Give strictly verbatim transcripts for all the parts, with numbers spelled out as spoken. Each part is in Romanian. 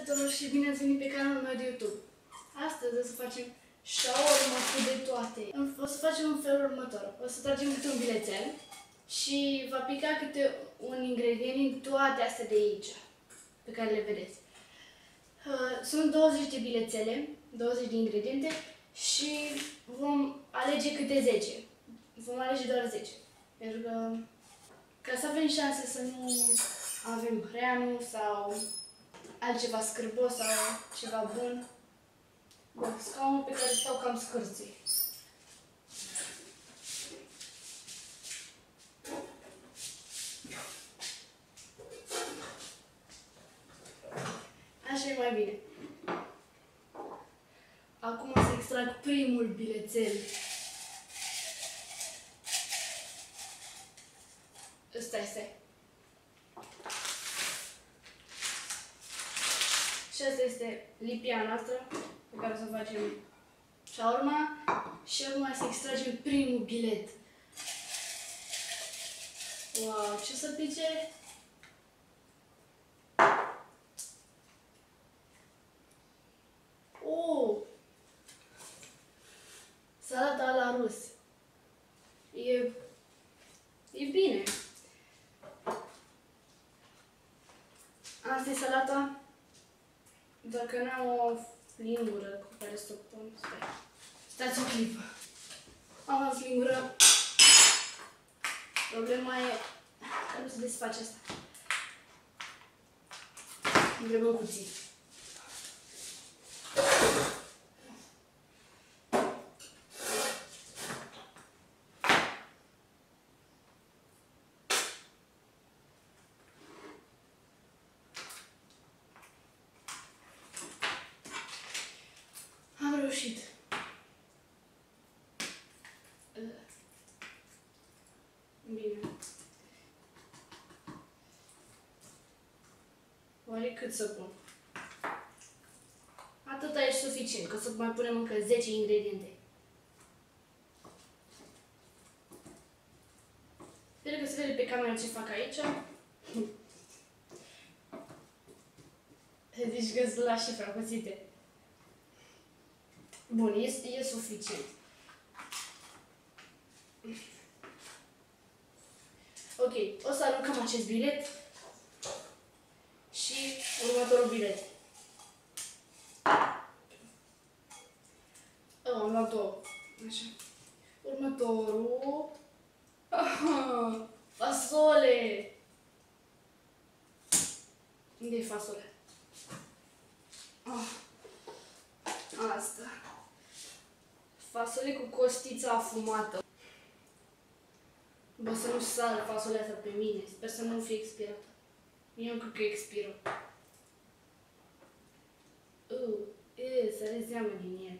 tuturor și bine ați venit pe canalul meu de YouTube. Astăzi o să facem shawarma cu de toate. O să facem în felul următor. O să tragem câte un bilețel și va pica câte un ingredient din toate astea de aici, pe care le vedeți. Sunt douăzeci de bilețele, douăzeci de ingrediente și vom alege câte zece. Vom alege doar zece. Pentru că, ca să avem șanse să nu avem hreanu sau altceva scârbos sau ceva bun. Bun, scaunul pe care stau cam scârții. Așa e mai bine. Acum o să extrag primul bilețel. Stai, stai. Și asta este lipia noastră pe care o să facem shawarma și acum să extragem primul bilet. Wow, ce să pice? Oh! Salata la rus. E... e bine. Asta e salata. Dacă n-am o lingură cu care să o pun, stai. Stați o clipă. Am o lingură. Problema e că nu se desface asta. Îmi trebuie un cuțit. Am reușit. Bine. Oare cât să pun? Atâta e suficient, că să mai punem încă zece ingrediente. Sper că se vede pe camera ce fac aici. Deci că sunt la șifra cuțite. Bun, este, e suficient. Ok, o să aruncăm acest bilet și următorul bilet. Oh, am luat două. Așa. Următorul. Aha, fasole! Unde e fasole? Oh. Asta. Fasole cu costița afumată. Bă, să nu sară fasolea asta pe mine. Sper să nu fie expirată. Eu nu cred că expiră. Uh, e, să rezeamă din el.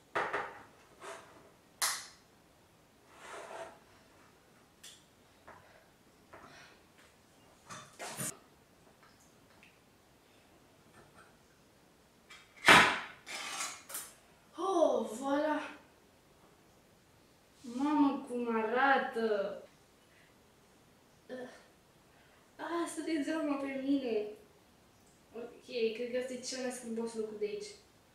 Oh, voilà! Mamă, cum arată! Asta te dezamă pe mine. Ok, cred că asta e cel mai scârbos lucru de aici.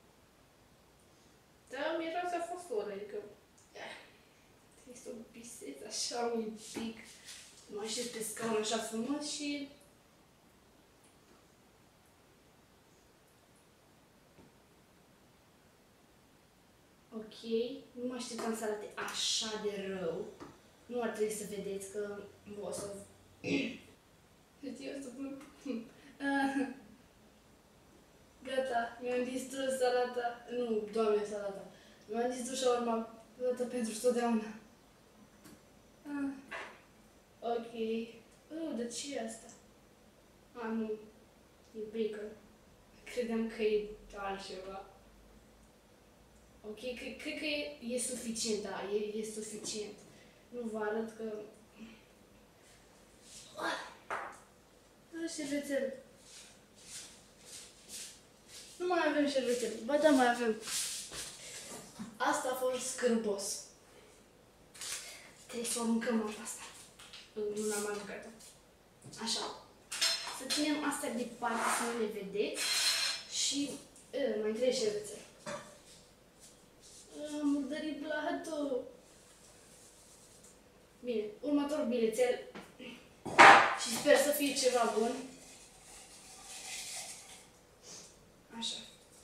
Da, miroase a fosforă, adică... Este o piseță așa un pic. Mă așez pe scaun așa frumos și... Ok, nu mă așteptam să arate așa de rău. Nu ar trebui să vedeți că o să... Deci eu să pun... Gata, mi-am distrus salata. Nu, doamne, salata. Mi-am distrus shawarma dată pentru totdeauna. Ah. Ok. Oh, de ce e asta? Ah, nu. E bacon. Credeam că e altceva. Ok, cred, cred că e, e suficient, da, e, e suficient. Nu vă arăt că... Șervețel. Nu mai avem șervețel. Ba da, mai avem. Asta a fost scârbos. Trebuie să o aruncăm asta. Nu l-am aruncat-o. Așa. Să ținem astea departe să nu le vedeți. Și uh, mai trei șervețe. Am murdărit blatul. Bine, următorul bilețel. Și sper să fie ceva bun. Așa.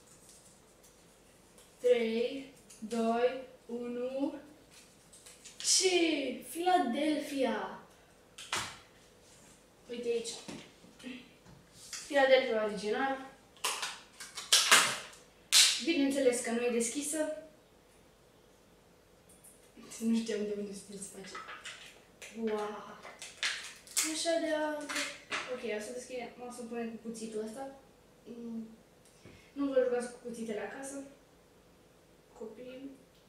trei, doi, unu. Ce? Philadelphia! Uite aici. Philadelphia original. Bineînțeles că nu e deschisă. Nu știam de unde se face. Wow! Așa de altă. Ok, o să deschidem, o să punem cu cuțitul ăsta. Nu vă rugați cu cuțitele acasă. Copii.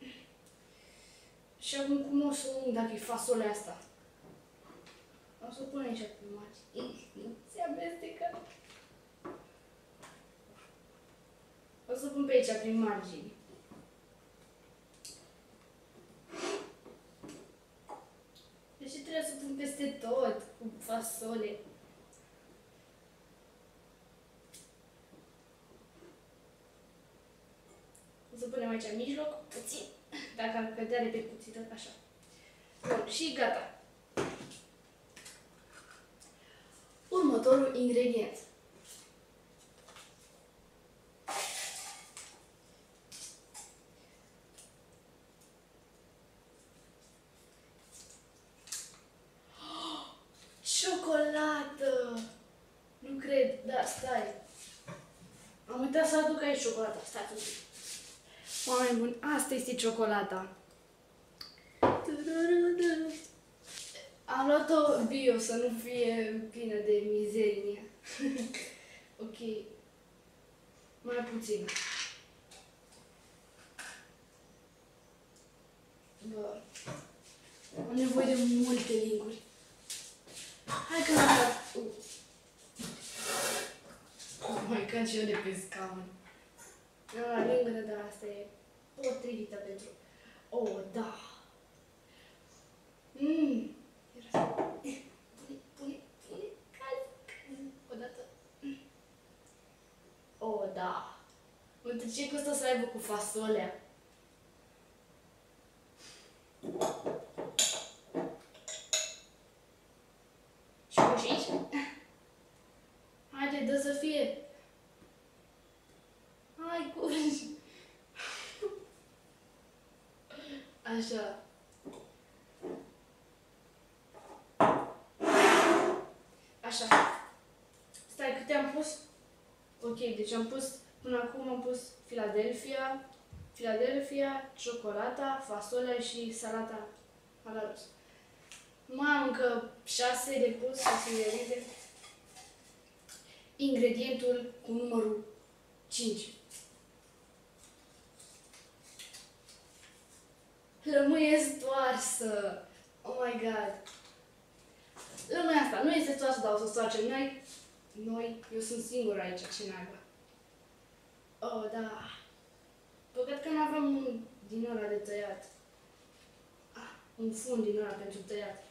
Și acum cum o să ung dacă e fasolea asta? O să o pun aici pe margine. Se amestecă. O să pun pe aici prin margine. De ce trebuie să pun peste tot cu fasole? O să punem aici în mijloc, puțin, dacă ar cădea de pe cuțită, așa. Bun, și gata. Următorul ingredient. Ciocolată! Nu cred, da, stai. Am uitat să aduc aici ciocolata, stai un pic. Oameni buni, asta este ciocolata. Am luat-o bio, să nu fie plină de mizerie. Ok. Mai puțin. Bă. Am nevoie de multe linguri. Hai că m-am dat. Uh. Mai cad și eu de pe scaun. La lingură, dar asta e potrivită pentru... Oh, da! Mmm! Pune, pune, pune, caz, caz. Odată. Oh, da! Uite ce costă să aibă cu fasolea. Și cu și aici? Haide, dă să fie! Hai, curaj! Așa. Așa. Stai, câte am pus? Ok, deci am pus, până acum am pus Philadelphia, Philadelphia, ciocolata, fasolea și salata ala roz. Mai am încă șase de pus, șase ingrediente. Ingredientul cu numărul cinci. Lămâie stoarsă! Oh my god! Lămâia asta nu este stoarsă, dar o să stoarcem noi. Noi, eu sunt singur aici, ce naiba. Oh, da. Păcat că nu avem un din ăla de tăiat. Ah, un fund din ăla pentru tăiat.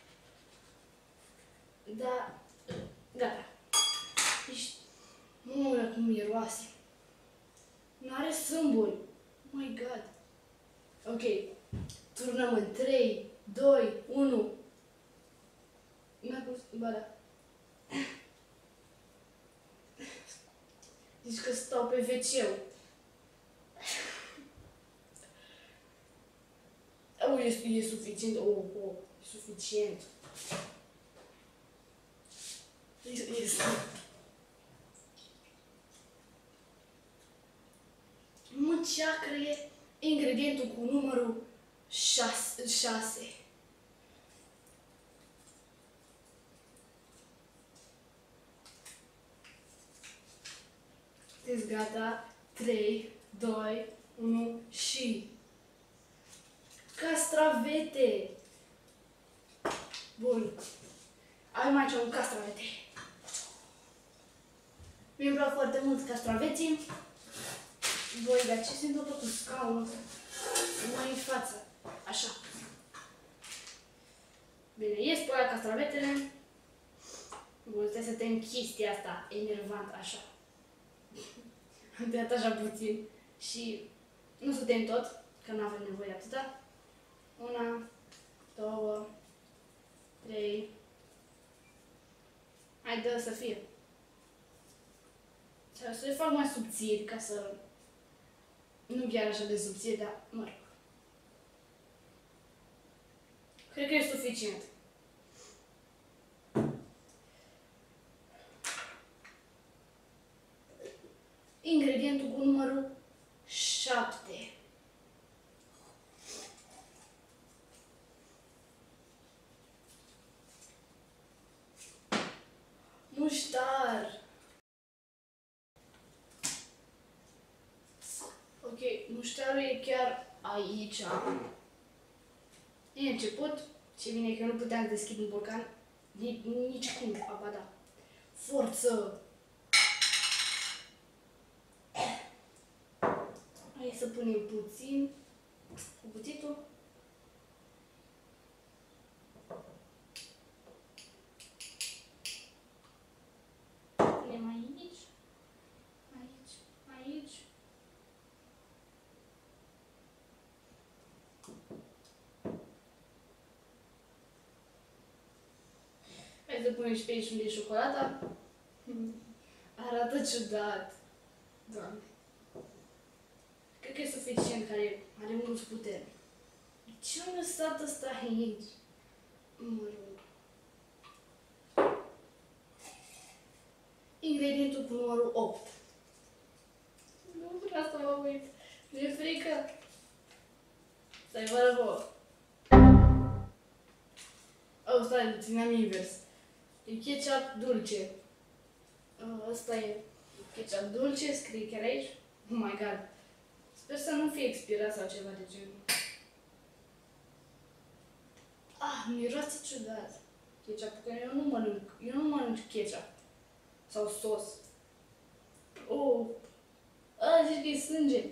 Da, gata. Ești... Mă, cum miroase. N-are sâmburi. Oh my god. Ok. Turnăm în trei, doi, unu. Mi-a pus... Ba da. Zici că stau pe ve ce-ul. Oh, e, e suficient. Oh, oh, e suficient. Este. Mă, ceacră e ingredientul cu numărul șase. șase. Sunteți gata? trei, doi, unu și... Castravete! Bun. Avem aici un castravete. Mi-mi plac foarte mult castraveții. Voi, dar ce se întâmplă cu scaunul? Mai în față. Așa. Bine, ies pe aia castravetele. Bun, trebuie să tem chestia asta enervant, așa. Am tăiat așa puțin și nu suntem tot, că nu avem nevoie atâta. Una, două, trei. Hai, dă să fie. Să le fac mai subțiri, ca să... Nu chiar așa de subțiri, dar mă rog. Cred că e suficient. Ingredientul cu numărul șapte. Muștar. Ok, muștarul e chiar aici. E început. Ce bine că nu puteam deschide un borcan. Nici, nici cum, aba da. Forță! Hai să punem puțin. Cu cuțitul. Punem aici. Aici. Aici. Hai să punem și pe aici unde e ciocolata. Arată ciudat. Doamne. Cred că e suficient, care are mulți puteri. Ce am lăsat ăsta aici? Mă rog. Ingredientul cu numărul opt. Nu vreau să mă uit. Mi-e frică. Stai, vă răvă. Oh, stai, țineam invers. E ketchup dulce. Ăsta e ketchup dulce, scrie chiar aici. Oh my god. Sper să nu fie expirat sau ceva de genul. Ah, miroase ciudat. Ketchup, că eu nu mănânc, eu nu mănânc ketchup. Sau sos. Oh, ăla zici că e sânge.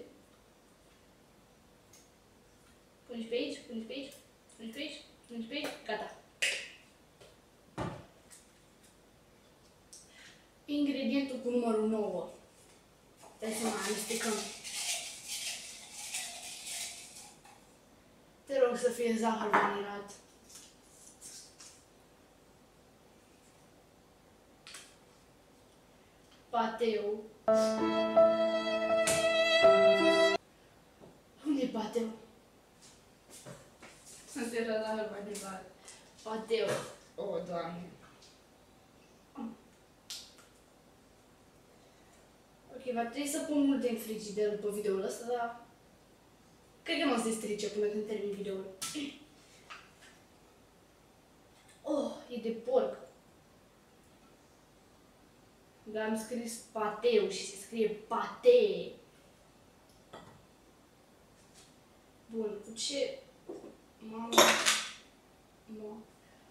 Pune-și pe aici, pune-și pe aici, pune-și pe aici, pune-și pe aici, gata. Ingredientul cu numărul nouă. Hai să mai amestecăm. Te rog să fie zahăr vanilat. Pateu. Unde e pateu? Asta era zahăr vanilat. Pateu. O, oh, Doamne. Ok, va trebui să pun multe în frigider după videoul ăsta, dar... Cred că nu o să se strice până când termin videoul. Oh, e de porc. Dar am scris pateu și se scrie pate. Bun, cu ce... Mamă... Nu.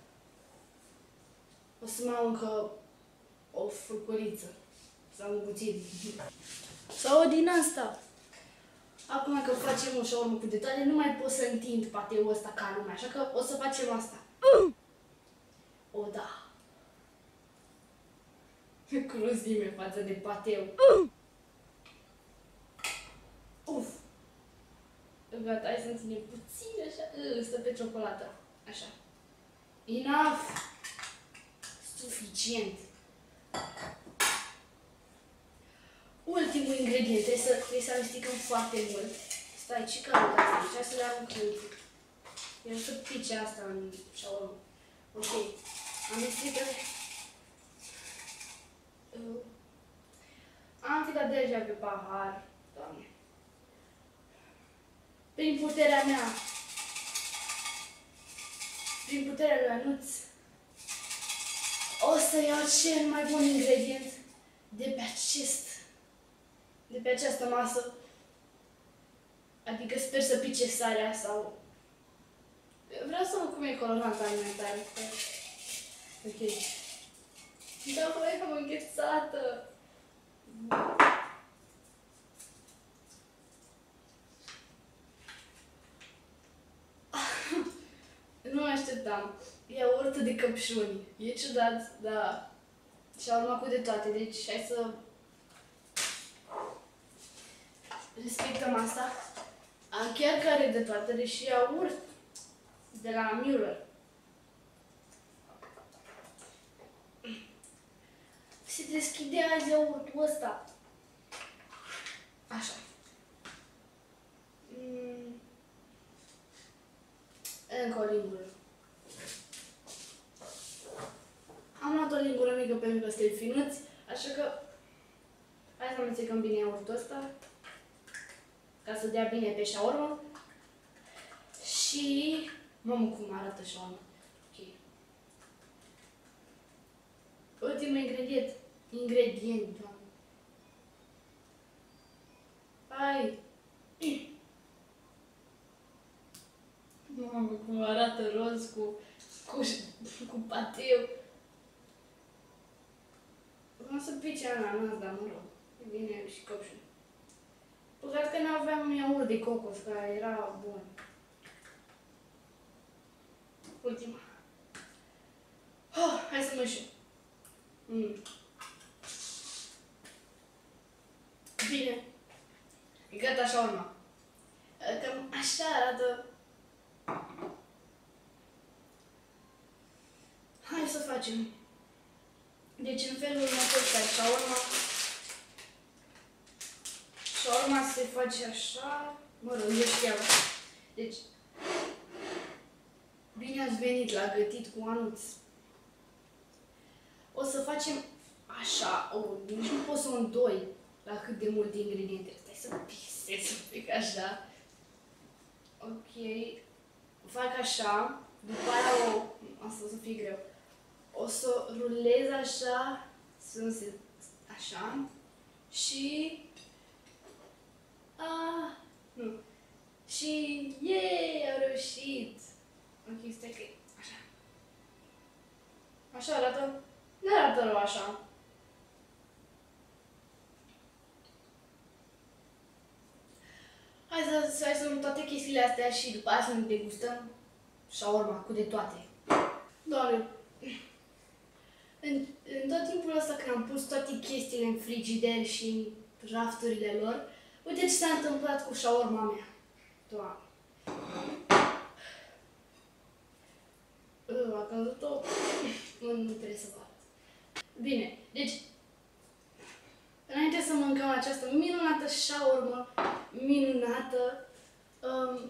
O să mai am încă o furculiță. Sau un cuțit. Sau din asta. Acum că facem o șaurmă cu detalii, nu mai pot să întind pateul ăsta ca lumea, așa că o să facem asta. O, da. Cruzime față de pateu. Uf. Gata, hai să ținem puțin așa. Stă pe ciocolată. Așa. Enough. Suficient. Ultimul ingredient. Trebuie să, trebuie să amestecăm foarte mult. Stai, ce cărută asta? Deci hai să le arunc eu. Eu să pice asta în șaurmă. Ok. Amestecă. Uh. Am ficat deja pe pahar. Doamne. Prin puterea mea. Prin puterea lui Anuț. O să iau cel mai bun ingredient de pe acest, de pe această masă. Adică sper să pice sarea sau... Vreau să văd cum e colorant alimentar. Ok. Da, băi, am înghețată. Nu mă așteptam. Iaurtă de căpșuni. E ciudat, dar și-au urmat cu de toate. Deci hai să... mâncăm asta. Am chiar care de toate, deși iaurt de la Müller. Se deschide azi iaurtul ăsta. Așa. Mm. Încă o lingură. Am luat o lingură mică pentru că suntem finuți, așa că hai să amestecăm bine iaurtul ăsta ca să dea bine pe shawarma. Și mamă cum arată shawarma. Ok. Ultimul ingredient. Ingredient, doamne. Hai. Mamă cum arată roz cu cu, cu pateu. Vreau să pice ananas, dar mă rog. E bine și copșul. Păcat că nu aveam iaurt de cocos, care era bun. Ultima. Oh, hai să mă știu. Mm. Bine. E gata shawarma. Cam așa arată. Hai să facem. Deci în felul următor stai shawarma. Shawarma se face așa. Mă rog, eu știam. Deci, bine ați venit la Gătit cu Anuț. O să facem așa. Oh, nici nu pot să o îndoi la cât de multe ingrediente. Stai să pisez un pic așa. Ok. Fac așa. După aia o... Asta o să fie greu. O să rulez așa. Să se... Așa. Și... Ah, nu. Și... Yeee! Am reușit! Ok, stai că așa. Așa arată. Nu arată rău așa. Hai să, hai să luăm toate chestiile astea și după aia să ne degustăm shawarma cu de toate. Doamne, în, în tot timpul ăsta când am pus toate chestiile în frigider și în rafturile lor, uite ce s-a întâmplat cu shawarma mea. Doamne. A căzut-o. Nu, nu trebuie să vă arăt. Bine, deci, înainte să mâncăm această minunată shawarma, minunată, um,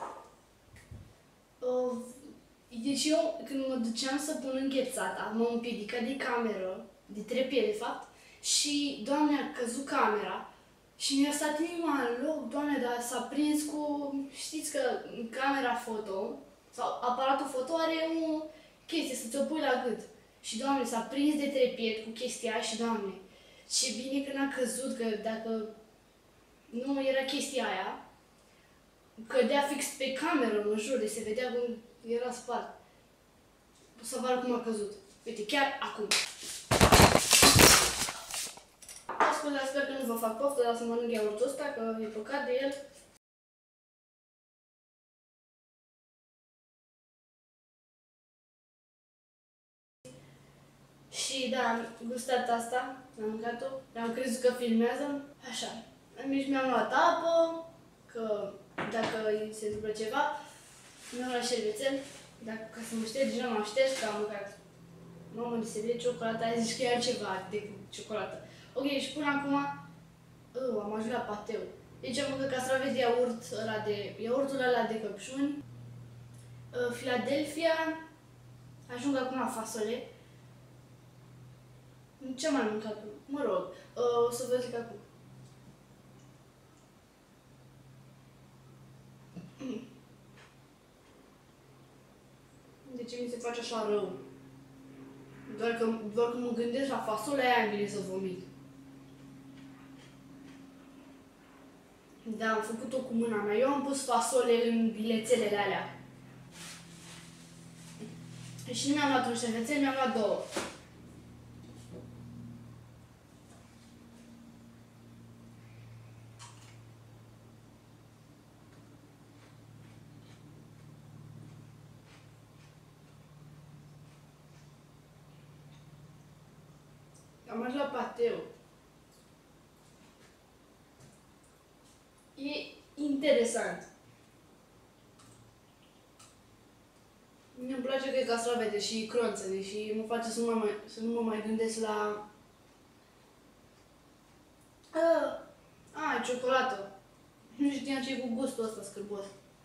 uh, deci eu, când mă duceam să pun înghețata, m-am împiedicat de cameră, de trepie de fapt, și, Doamne, a căzut camera și mi-a stat inima în loc, Doamne, dar s-a prins cu, știți că camera foto, sau aparatul foto are o chestie, să ți-o pui la gât. Și, Doamne, s-a prins de trepied cu chestia aia și, Doamne, ce bine că n-a căzut, că dacă nu era chestia aia, cădea fix pe cameră, mă jur, de se vedea cum era spart. O să vă arăt cum a căzut. Uite, chiar acum. Scuze, sper că nu vă fac poftă, dar să mănânc iaurtul ăsta, că e păcat de el. Și da, am gustat asta, am mâncat-o, am crezut că filmează, așa. Nici mi-am luat apă, că dacă se întâmplă ceva, mi-am luat șervețel, dacă ca să mă ștergi, nu m-am șters, că am mâncat. Mamă, de se vede ciocolata, aia zici că e altceva decât ciocolată. Ok, și până acum, uh, am ajuns la pateu. Deci am mâncat castraveți de iaurt, ăla de, iaurtul ăla de căpșuni, uh, Philadelphia, ajung acum la fasole. Ce mai am mâncat? Mă rog, uh, o să vă zic acum. De ce mi se face așa rău? Doar că, doar că mă gândesc la fasolea aia îmi vine să vomit. Da, am făcut-o cu mâna mea. Eu am pus fasole în bilețelele alea. Și nu mi-am luat un șervețel, mi-am luat două. Am ajuns la pateu. E interesant. Mie-mi place că e castravete și cronțele și mă face să nu mă mai, să nu mă mai gândesc la... A, a, ciocolată. Nu știam ce e cu gustul ăsta scârbos.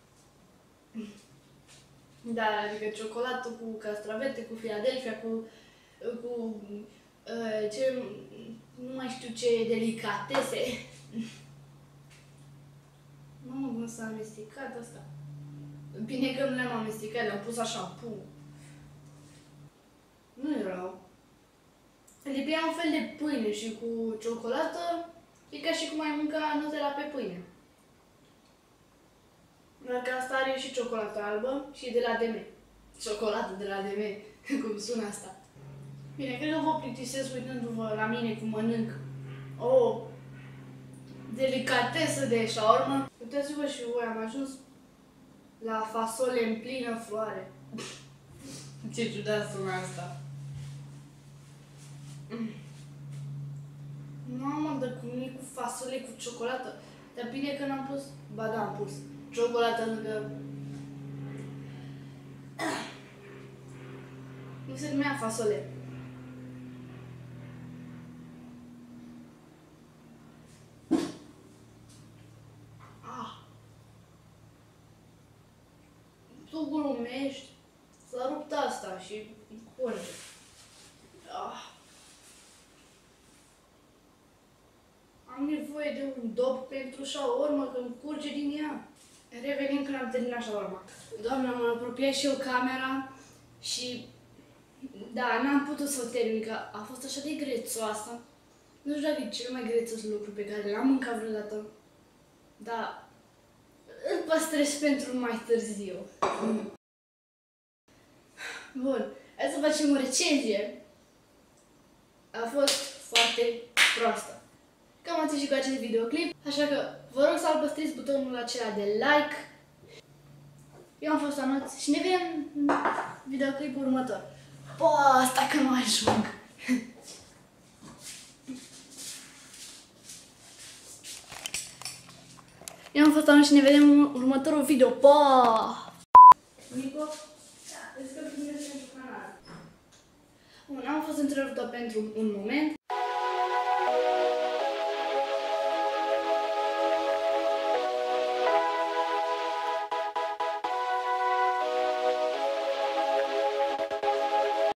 Da, adică ciocolată cu castravete, cu Philadelphia, cu... cu... Uh, ce... nu mai știu ce delicatese. Mamă, cum s-a amestecat asta. Bine că nu le-am amestecat, le-am pus așa, pum. Nu e rău. Lipea un fel de pâine și cu ciocolată, e ca și cum ai mânca Nutella pe pâine. Dacă asta are și ciocolată albă și de la D M. Ciocolată de la D M, cum sună asta. Bine, cred că vă plictisesc uitându-vă la mine cum mănânc o delicatesă de shawarma. Uitați-vă și voi, am ajuns la fasole în plină floare. Ce ciudat sună asta. Mamă, dar cum e cu fasole cu ciocolată. Dar bine că n-am pus... Ba da, am pus ciocolată lângă... Nu se numea fasole. Ah. Tu glumești? S-a rupt asta și curge. Ah. Am nevoie de un dop pentru shawarma, că îmi curge din ea. Revenim când am terminat shawarma. Doamne, am apropiat și eu camera și... Da, n-am putut să o termin, că a fost așa de grețoasă. Nu știu dacă e cel mai grețos lucru pe care l-am mâncat vreodată. Dar îl păstrez pentru mai târziu. Bun, hai să facem o recenzie. A fost foarte proastă. Cam atât și cu acest videoclip, așa că vă rog să apăsați butonul acela de like. Eu am fost Anuț și ne vedem în videoclipul următor. Bă, asta că nu ajung! Eu am fost Anuț și ne vedem în următorul video. Pa! Nico? Da, îți că filmez pentru canal. Bun, am fost întrerupt pentru un moment.